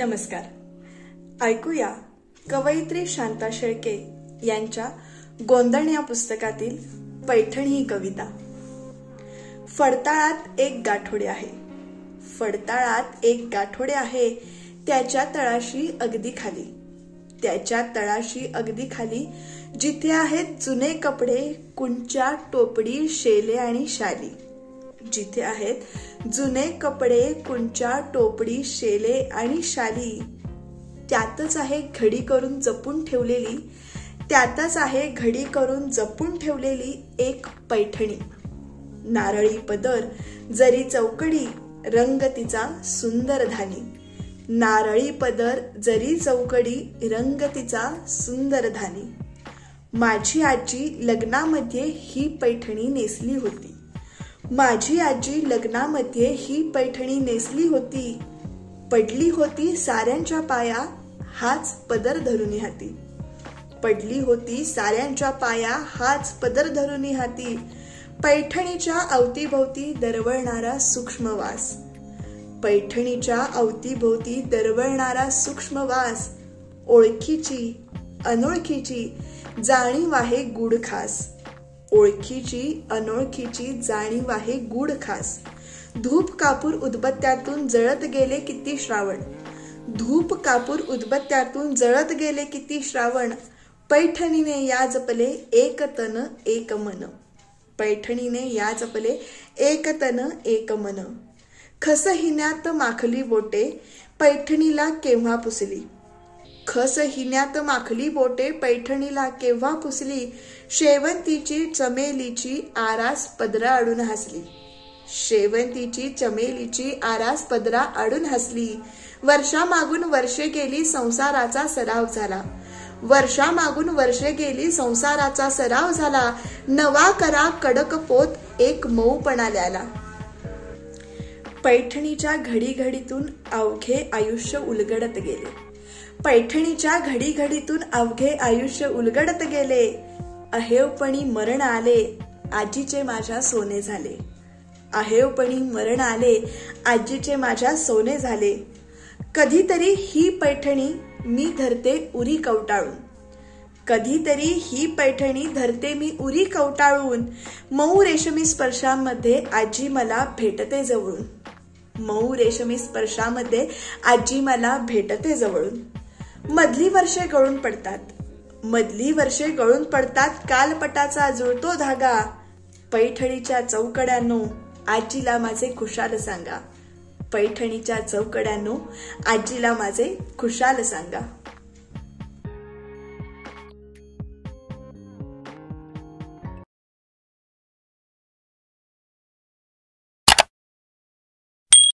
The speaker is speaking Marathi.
नमस्कार. ऐकूया कवयित्री शांता शेळके यांच्या गोंधण या पुस्तकातील पैठणी ही कविता. फडताळात एक गाठोडे आहे, फडताळात एक गाठोडे आहे, त्याच्या तळाशी अगदी खाली, त्याच्या तळाशी अगदी खाली, जिथे आहेत जुने कपडे, कुंच्या, टोपडी, शेले आणि शाली. जिथे आहेत जुने कपडे, कुंच्या, टोपडी, शेले आणि शाली. त्यातच आहे घडी करून जपून ठेवलेली, त्यातच आहे घडी करून जपून ठेवलेली एक पैठणी. नारळी पदर जरी चौकडी, रंग तिचा सुंदर धानी. नारळी पदर जरी चौकडी, रंग तिचा सुंदर धानी. माझी आजी लग्नामध्ये ही पैठणी नेसली होती, माझी आजी लग्नामध्ये ही पैठणी नेसली होती. पडली होती साऱ्यांच्या पाया, हाच पदर धरुनी हाती. पडली होती साऱ्यांच्या पाया, हाच पदर धरुनी हाती. पैठणीच्या अवतीभोवती दरवळणारा सूक्ष्म वास, पैठणीच्या अवतीभोवती दरवळणारा सूक्ष्म वास. ओळखीची अनोळखीची जाणीव आहे गूढ खास, ओळखीची अनोळखीची जाणीव आहे गूढ खास. धूप कापूर उदबत्त्यातून जळत गेले किती श्रावण, धूप कापूर उदबत्त्यातून जळत गेले किती श्रावण. पैठणीने या जपले एक तन एक मन, पैठणीने या जपले एक तन एक मन. खस हिन्यात माखली बोटे, पैठणीला केव्हा पुसली, खस हिन्यात माखली बोटे, पैठणीला केव्हा पुसली. शेवंतीची चमेलीची आरास पदरा आडून हसली, शेवंतीची चमेलीची आरास पदरा आडून हसली. वर्षामागून वर्षे गेली संसाराचा सराव झाला, वर्षामागून वर्षे गेली संसाराचा सराव झाला. नवा करा कडक पोत एक मऊपणा ल्याला. पैठणीच्या घडीघडीतून अवघे आयुष्य उलगडत गेले, पैठणीच्या घडीघडीतून अवघे आयुष्य उलगडत गेले. अहेवपणी मरण आले, आजीचे माझ्या सोने झाले, अहेवपणी मरण आले, आजीचे माझ्या सोने झाले. कधीतरी ही पैठणी मी धरते उरी कवटाळून, कधीतरी ही पैठणी धरते मी उरी कवटाळून. मऊ रेशमी स्पर्शामध्ये आजी मला भेटते जवळून, मऊ रेशमी स्पर्शामध्ये आजी मला भेटते जवळून. मधली वर्षे गळून पडतात, मधली वर्षे गळून पडतात, कालपटाचा जुळतो धागा. पैठणीच्या चौकड्यांनो आजीला माझे खुशाल सांगा, पैठणीच्या चौकड्यांनो आजीला माझे खुशाल सांगा.